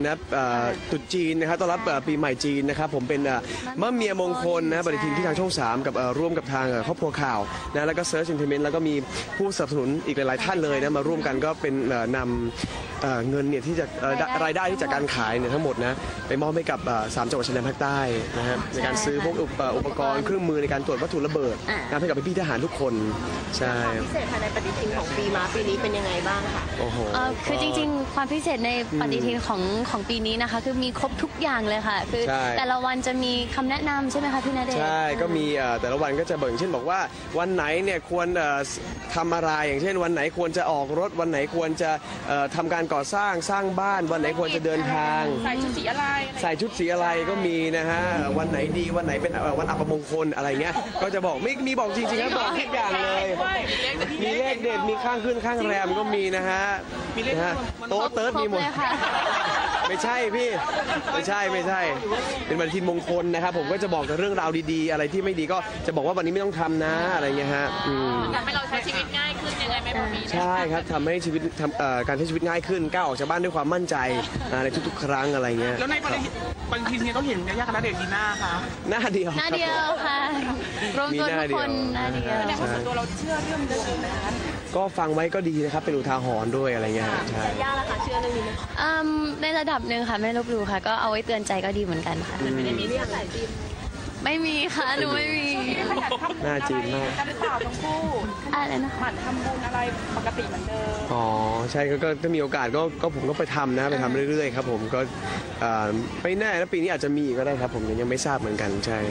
นะตรุษจีนนะครับต้อนรับปีใหม่จีนนะครับผมเป็นมะเมียมงคลนะปฏิทินที่ทางช่อง 3กับร่วมกับทางครอบครัวข่าวนะแล้วก็เซิร์ชอินเทอร์เน็ตแล้วก็มีผู้สนับสนุนอีกหลายๆท่านเลยนะมาร่วมกันก็เป็นนำเงินเนี่ยที่จะรายได้ที่จากการขายเนี่ยทั้งหมดนะไปมอบให้กับ3จังหวัดชายแดนภาคใต้นะฮะในการซื้อพวกอุปกรณ์เครื่องมือในการตรวจวัตถุระเบิดนะให้กับพี่ทหารทุกคนใช่พิเศษภายในปฏิทินของปีม้าปีนี้เป็นยังไงบ้างคะโอ้โหคือจริงๆความพิเศษในปฏิทินของปีนี้นะคะคือมีครบทุกอย่างเลยค่ะคือแต่ละวันจะมีคำแนะนำใช่ไหมคะพี่ณเดชน์ใช่ก็มีแต่ละวันก็จะบอกอย่างเช่นบอกว่าวันไหนเนี่ยควรทำอะไรอย่างเช่นวันไหนควรจะออกรถวันไหนควรจะทำการก่อสร้างบ้านวันไหนควรจะเดินทางใส่ชุดสีอะไรก็มีนะฮะวันไหนดีวันไหนเป็นวันอัปมงคลอะไรเงี้ยก็จะบอกมีบอกจริงๆครับบอกทุกอย่างเลยมีเลขเด็ดมีข้างขึ้นข้างแรมก็มีนะฮะโต๊ะเติร์ดมีหมดไม่ใช่พี่ไม่ใช่เป็นวันทินมงคลนะครับผมก็จะบอกแต่เรื่องราวดีๆอะไรที่ไม่ดีก็จะบอกว่าวันนี้ไม่ต้องทำนะอะไรเงี้ยฮะทำให้เราใช้ชีวิตง่ายขึ้นยังไงไหมพี่ใช่ครับทำให้ชีวิตการใช้ชีวิตง่ายขึ้นก้าวออกจากบ้านด้วยความมั่นใจในทุกๆครั้งอะไรเงี้ยแล้วในปฏิทินเนี่ยต้องเห็นยายากับณเดชน์ดีหน้าค่ะหน้าเดียวค่ะรวมตัวทุกคนหน้าเดียวในส่วนตัวเราเชื่อเรื่องนี้ไหมคะก็ฟังไว้ก็ดีนะครับเป็นอุทาหรณ์ด้วยอะไรเงี้ยใช่ย่าล่ะคะเชื่อเรื่องนี้ไหมในระดับหนึ่งค่ะไม่ลบหลู่ค่ะก็เอาไว้เตือนใจก็ดีเหมือนกันค่ะไม่ได้มีเรื่องหลายปีไม่มีค่ะหนูไม่มีหน้าจีนมากกันหรือเปล่าทั้งคู่อะไรนะหมั่นทำบุญอะไรปกติเหมือนเดิมอ๋อใช่ก็ถ้ามีโอกาสก็ผมก็ไปทำนะไปทำเรื่อยๆครับผมก็ไม่แน่แล้วปีนี้อาจจะมีก็ได้ครับผมยังไม่ทราบเหมือนกันใช่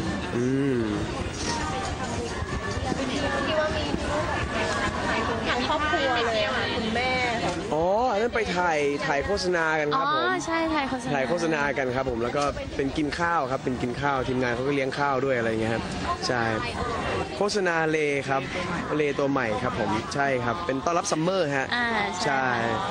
ทั้งครอบครัวเลยค่ะคุณแม่อ๋ออันนั้นไปถ่ายโฆษณากันครับผมใช่ถ่ายโฆษณากันครับผมแล้วก็เป็นกินข้าวครับเป็นกินข้าวทีมงานเขาก็เลี้ยงข้าวด้วยอะไรเงี้ยครับใช่โฆษณาเลครับเลตัวใหม่ครับผมใช่ครับเป็นต้อนรับซัมเมอร์ฮะใช่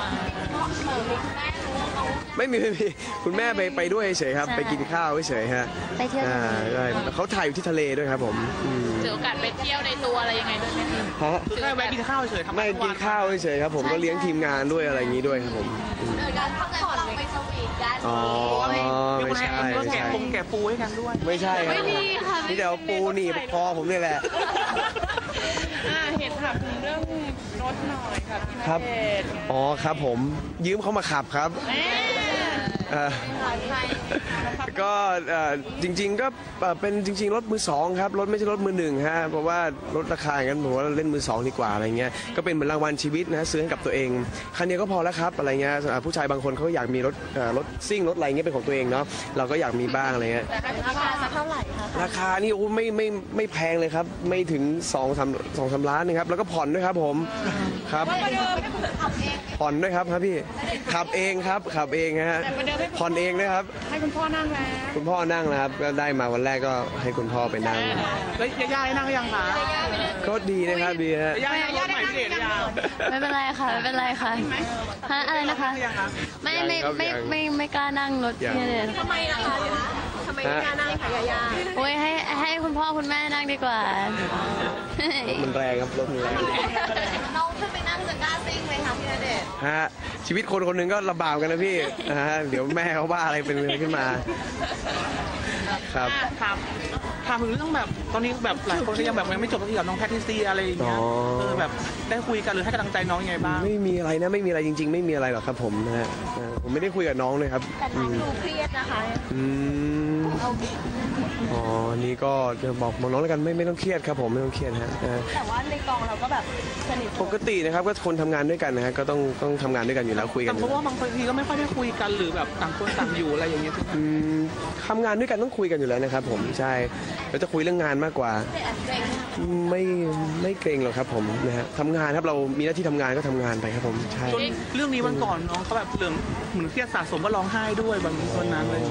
ไม่มีคุณแม่ไปด้วยเฉยครับไปกินข้าวเฉยฮะไปเที่ยวเขาถ่ายอยู่ที่ทะเลด้วยครับผมเจอโอกาสไปเที่ยวในตัวอะไรยังไงด้วยไหมฮะแค่แวะกินข้าวเฉยไม่กินข้าวเฉยครับผมก็เลี้ยงทีมงานด้วยอะไรอย่างนี้ด้วยครับผมการพักผ่อนไปสวีทกันอ๋อไม่ใช่แกะปูให้กันด้วยไม่ใช่ครับไม่มีค่ะนี่เดี๋ยวปูหนีบคอผมนี่แหละเห็นถามถึงเรื่องรถหน่อยครับพี่ณเดชน์อ๋อครับผมยืมเขามาขับครับก็จริงๆก็เป็นจริงๆรถมือสองครับรถไม่ใช่รถมือหนึ่งฮะเพราะว่ารถราคาอย่างนั้นผมว่าเล่นมือสองดีกว่าอะไรเงี้ยก็เป็นเหมือนรางวัลชีวิตนะซื้อให้กับตัวเองคันนี้ก็พอแล้วครับอะไรเงี้ยผู้ชายบางคนเขาอยากมีรถซิ่งรถอะไรเงี้ยเป็นของตัวเองเนาะเราก็อยากมีบ้างอะไรเงี้ยราคาเท่าไหร่คะราคานี่โอ้ไม่แพงเลยครับไม่ถึง2-3 ล้านนะครับแล้วก็ผ่อนด้วยครับผมครับผ่อนด้วยครับพี่ขับเองครับขับเองฮะผ่อนเองนะครับให้คุณพ่อนั่งแล้วคุณพ่อนั่งนะครับก็ได้มาวันแรกก็ให้คุณพ่อไปนั่งแล้วย่าได้นั่งยังคะก็ดีนะครับดีฮะย่าใหม่เด็ดยาวไม่เป็นไรค่ะฮะอะไรนะคะไม่กล้านั่งรถพี่เลยทำไมล่ะคะทำไมไม่กล้านั่งคะย่าโอ้ยให้คุณพ่อคุณแม่นั่งดีกว่ามันแรงครับรถมันแรงน้องขึ้นไปนั่งจะกล้าซิ่งไหมคะพี่ณเดชน์ฮะชีวิตคนนึงก็ลำบากกันนะพี่เดี๋ยวแม่เขาว่าอะไรเป็นอะไรขึ้นมาครับถามถึงเรื่องแบบตอนนี้แบบหลายคนก็ยังแบบยังไม่จบสักทีกับน้องแพทริเซียอะไรอย่างเงี้ยแบบได้คุยกันหรือให้กำลังใจน้องยังไงบ้างไม่มีอะไรนะไม่มีอะไรจริงๆไม่มีอะไรหรอกครับผมนะฮะผมไม่ได้คุยกับน้องเลยครับแต่น้องดูเครียดนะคะอ๋อนี่ก็จะบอกน้องแล้วกันไม่ต้องเครียดครับผมไม่ต้องเครียดฮะแต่ว่าในกองเราก็แบบสนิทปกตินะครับก็คนทำงานด้วยกันนะฮะก็ต้องทำงานด้วยกันอยู่แล้วคุยกันเพราะว่าบางทีก็ไม่ค่อยได้คุยกันหรือแบบต่างคนต่างอยู่อะไรอย่างเงี้ยทำงานด้วยกันต้องคุยกันอยู่แล้วนะครับผมใช่เราจะคุยเรื่องงานมากกว่าไม่เกรงหรอกครับผมนะฮะทำงานครับเรามีหน้าที่ทำงานก็ทำงานไปครับผมใช่จนเรื่องนี้วันก่อนน้องเขาแบบเหมือนเครียดสะสมก็ร้องไห้ด้วยบางคนนั้นเลย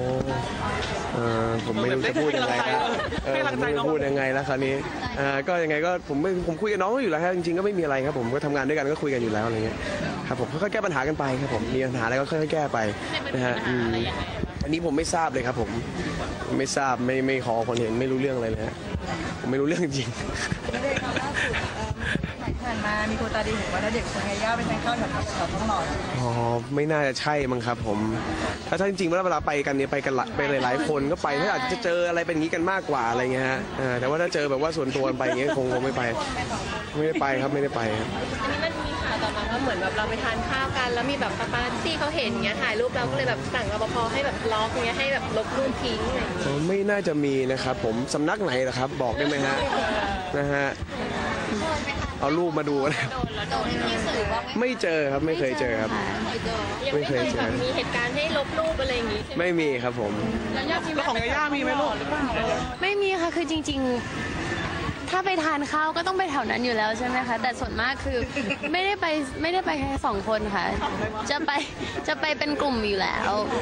ผมไม่รู้จะพูดยังไงแล้วไม่รู้พูดยังไงแล้วคราวนี้ก็ยังไงก็ผมคุยกับน้องอยู่แล้วครับจริงๆก็ไม่มีอะไรครับผมก็ทำงานด้วยกันก็คุยกันอยู่แล้วอะไรเงี้ยครับผมค่อยๆแก้ปัญหากันไปครับผมมีปัญหาอะไรก็ค่อยๆแก้ไปนะฮะอันนี้ผมไม่ทราบเลยครับผมไม่ทราบไม่ขอคนเห็นไม่รู้เรื่องอะไรเลยฮะผมไม่รู้เรื่องจริงถ่ายานมามีคนตาดีเห็นว่าณเดชน์กับยาย่าไปทานข้าวแถวท้องหล่ออ๋อไม่น่าจะใช่มั้งครับผมถ้าจริงๆเวลาไปกันเนี่ยไปกันไปหลายๆคนก็ไปถ้าอาจจะเจออะไรเป็นอย่างนี้กันมากกว่าอะไรเงี้ยฮะแต่ว่าถ้าเจอแบบว่าส่วนตัวไปอย่างเงี้ยคงไม่ไปไม่ได้ไปครับไม่ได้ไปครับอันนี้มันมีข่าวต่อมาว่าเหมือนแบบเราไปทานข้าวกันแล้วมีแบบปาปารัสซี่เขาเห็นเงี้ยถ่ายรูปเราก็เลยแบบสั่งรปภให้แบบล็อกเงี้ยให้แบบลบรูปทิ้งอะไรอย่างเงี้ยไม่น่าจะมีนะครับผมสำนักไหนเหรอครับบอกได้ไหมฮะนะฮะเอารูปมาดูนะไม่เจอครับไม่เคยเจอครับยังไม่เคยแบบมีเหตุการณ์ให้ลบรูปอะไรอย่างงี้ใช่ไหมไม่มีครับผมแล้วของยาย่ามีไหมลูกไม่มีค่ะคือจริง ๆ ถ้าไปทานข้าวก็ต้องไปแถวนั้นอยู่แล้วใช่ไหมคะแต่ส่วนมากคือไม่ได้ไปแค่2 คนค่ะจะไปเป็นกลุ่มอยู่แล้ว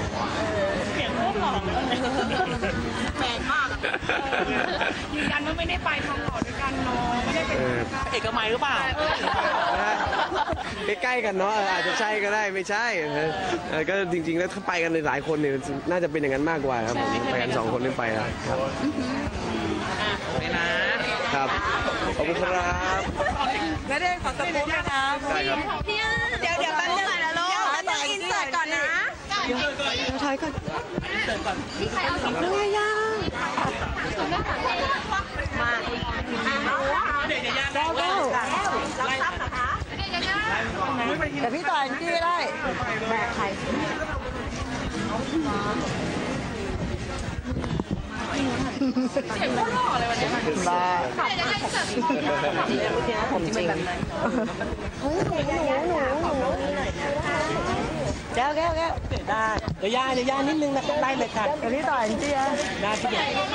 แปลกมากยืนยันว่าไม่ได้ไปทองหล่อด้วยกันเนาะไม่ได้ไปเอกมัยหรือเปล่าใกล้ๆกันเนาะอาจจะใช่ก็ได้ไม่ใช่ก็จริงๆแล้วถ้าไปกันหลายคนเนี่ยน่าจะเป็นอย่างนั้นมากกว่าครับผมไปกัน2 คนไม่ไปแล้วครับไม่นะครับขอบคุณครับณเดชน์ขอสกู๊ปนะครับได้ครับเดี๋ยวแป๊บนึงนะลูกต้องอินเสิร์ตก่อนนะถ่ายก่อนเรื่องยากมาแล้วรับทรัพย์เหรอคะแต่พี่ต่อยพี่ไม่ได้แบกใครเห็นเขาหล่อเลยวันนี้บ้าผมจริงเฮ้ยหนูแก้วได้เดี๋ยวย่านิดนึงนะไล่เลยค่ะเดี๋ยวพี่ต่อยเจี๊ยได้พี่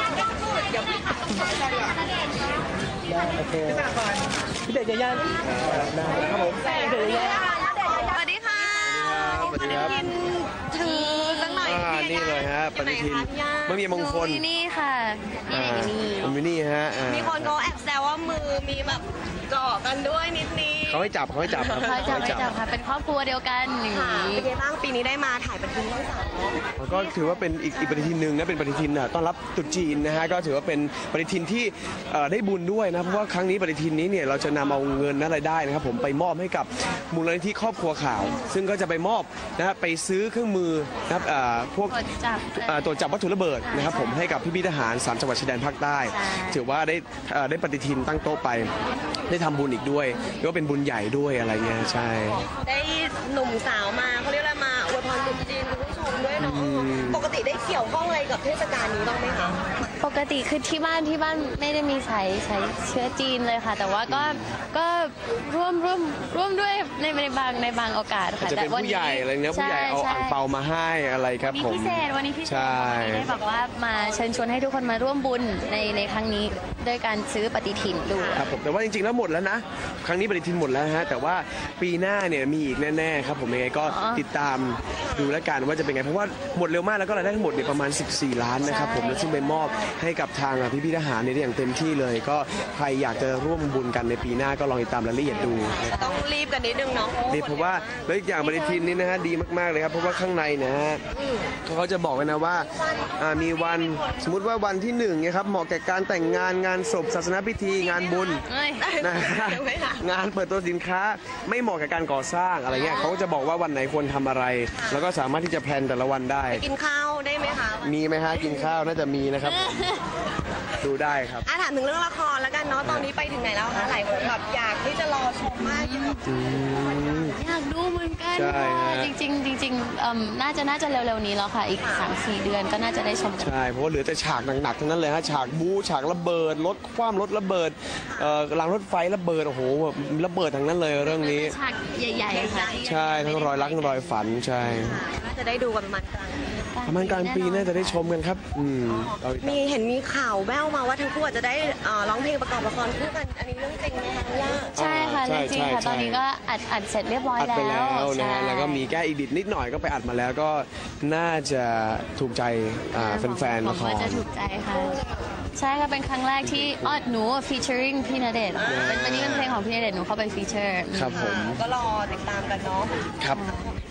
โอเคพี่เด็กย่าได้ครับผมเด็กย่าสวัสดีค่ะสวัสดีครับถือสักหน่อยนี่เลยฮะปฏิทินมะเมียมงคลนี่ค่ะนี่ผมอยู่นี่ฮะมีคนเขาแอบแซวว่ามือมีแบบเกาะกันด้วยนิดนี้เขาให้จับครับไม่จับค่ะเป็นครอบครัวเดียวกันอย่างค่ะนี้เป็นไงบ้างปีนี้ได้มาถ่ายปฏิทินช่อง 3 ก็ถือว่าเป็นอีกปฏิทินหนึ่งนะเป็นปฏิทินต้อนรับตรุษจีนนะฮะก็ถือว่าเป็นปฏิทินที่ได้บุญด้วยนะเพราะว่าครั้งนี้ปฏิทินนี้เนี่ยเราจะนำเอาเงินและรายได้นะครับผมไปมอบให้กับมูลนิธิครอบครัวข่าว ซึ่งก็จะไปมอบนะครับไปซื้อเครื่องมือนะครับพวก ตรวจจับวัตถุระเบิดนะครับผมให้กับพี่ๆทหาร3 จังหวัดชายแดนภาคใต้ถือว่าได้ปฏิทินตั้งโต๊ะไปได้ทำบุญอีกด้วยก็เป็นบุญใหญ่ด้วยอะไรเงี้ยใช่ได้หนุ่มสาวมาเขาเรียกอะไรมาอวยพรตรุษจีนคุณผู้ชมด้วยเนาะปกติได้เกี่ยวข้องอะไรกับเทศกาลนี้บ้างไหมคะปกติคือที่บ้านไม่ได้มีใช้เชื้อจีนเลยค่ะ แต่ว่าก็ร่วมด้วยในบางโอกาสค่ะจะเป็นผู้ใหญ่อะไรเงี้ยผู้ใหญ่เอาอ่างเปามาให้อะไรครับผมพิเศษวันนี้พิเศษใช่ได้แบบว่ามาเชิญชวนให้ทุกคนมาร่วมบุญในครั้งนี้ด้วยการซื้อปฏิทินดูครับผมแต่ว่าจริงๆแล้วหมดแล้วนะครั้งนี้ปฏิทินหมดแล้วฮะแต่ว่าปีหน้าเนี่ยมีอีกแน่ๆครับผมยังไงก็ติดตามดูแล้วกันว่าจะเป็นไงเพราะว่าหมดเร็วมากแล้วก็รายได้ทั้งหมดเนี่ยประมาณ14 ล้านนะครับผมแล้วซึ่งไปมอบให้กับทางพี่ๆทหารเนี่ยได้อย่างเต็มที่เลย ก็ใครอยากจะร่วมบุญกันในปีหน้าก็ลองติดตามรายละเอียดดูต้องรีบกันนิดนึงเนาะนี่เพราะว่าแล้วอีกอย่างปฏิทินนี้นะฮะดีมากๆเลยครับเพราะว่าข้างในนะฮะเขาจะบอกไว้นะว่ามีวันสมมุติว่าวันที่1เนี่ยครับเหมาะแก่การแต่งงานงานศพศาสนพิธีงานบุญเอ้ยนะฮะงานเปิดตัวสินค้าไม่เหมาะกับการก่อสร้างอะไรเงี้ยเขาก็จะบอกว่าวันไหนควรทำอะไร แล้วก็สามารถที่จะแพลนแต่ละวันได้กินข้าวได้ไหมคะมีไหมฮะกินข้าวน่าจะมีนะครับ ดูได้ครับถามถึงเรื่องละครแล้วกันเนาะตอนนี้ไปถึงไหนแล้วคะหลายคนแบบอยากที่จะรอชมมากอยู่อยากดูเหมือนกันใช่ค่ะฮะจริงๆน่าจะเร็วๆนี้แล้วค่ะอีก 3-4 เดือนก็น่าจะได้ชมกันใช่เพราะว่าเหลือแต่ฉากหนักๆทั้งนั้นเลยฮะฉากบู๊ฉากระเบิดรถคว่ำรถระเบิดรางรถไฟระเบิดโอ้โหแบบระเบิดทั้งนั้นเลยเรื่องนี้ฉากใหญ่ๆค่ะใช่ทั้งรอยรักทั้งรอยฝันใช่น่าจะได้ดูกันประมาณกลางปีประมาณกลางปีน่าจะได้ชมกันครับเอาอีกเห็นมีข่าวแว่วมาว่าทั้งคู่อาจจะได้ร้องเพลงประกอบละครคู่กันอันนี้เรื่องจริงไหมคะย่าใช่ค่ะเรื่องจริงค่ะตอนนี้ก็อัดเสร็จเรียบร้อยอัดแล้วไปแล้วนะใช่ฮะแล้วก็มีแก้อีดิทนิดหน่อยก็ไปอัดมาแล้วก็น่าจะถูกใจแฟนๆละคว่าร จะถูกใจค่ะ ใช่ค่ะเป็นครั้งแรกที่หนูฟีเจอริงพี่ณเดชน์วันนี้เป็นเพลงของพี่ณเดชน์หนูเข้าไปฟีเจอร์ครับผมก็รอติดตามกันเนาะครับ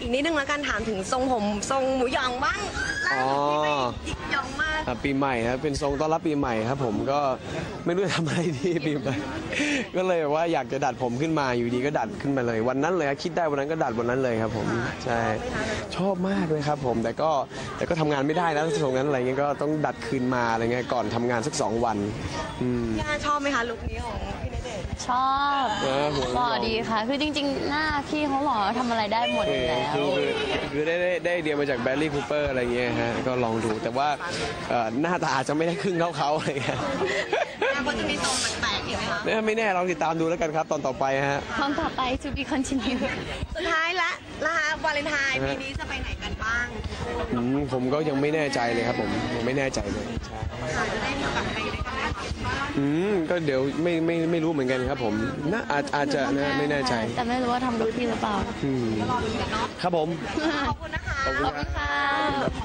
อีกนิดนึงแล้วกันถามถึงทรงผมทรงหมูหยองบ้างล่าสุดที่ไปหยิกหยองมากปีใหม่ครับเป็นทรงต้อนรับปีใหม่ครับผมก็ไม่รู้จะทำอะไรดีปีใหม่ ก็เลยแบบว่าอยากจะดัดผมขึ้นมาอยู่ดีก็ดัดขึ้นมาเลย วันนั้นเลยครับคิดได้วันนั้นก็ดัดวันนั้นเลยครับผมใช่ชอบมากเลยครับผมแต่ก็ทำงานไม่ได้นะทรงนั้นอะไรเงี้ยก็ต้องดัดคืนมาอะไรเงี้ยก่อนทำงานสัก2 วันอืมย่าชอบไหมคะลุคนี้ของพี่ณเดชน์ชอบหัวหล่อดีค่ะ คือจริงๆ หน้าพี่เขาหล่อทำอะไรได้หมดอยู่แล้วคือได้ไอเดียมาจากแบร์รี่คูเปอร์อะไรเงี้ยฮะก็ลองดูแต่ว่าหน้าตาอาจจะไม่ได้ครึ่งเท่าเขาอะไรเงี้ยแล้วก็จะมีทรงแปลกๆอีกไหมคะเนี่ยไม่แน่ลองติดตามดูแล้วกันครับตอนต่อไปฮะตอนต่อไป to be continue สุดท้ายละนะคะวาเลนไทน์ปีนี้จะไปไหนกันบ้างผมก็ยังไม่แน่ใจเลยครับผมยังไม่แน่ใจเลยใช่จะได้มีโอกาสไปด้วยกันไหมคะก็เดี๋ยวไม่รู้เหมือนกันครับผมน่าอาจจะนะไม่แน่ใจแต่ไม่รู้ว่าทำกับพี่หรือเปล่าครับผมขอบคุณนะคะขอบคุณขอบคุณค่ะ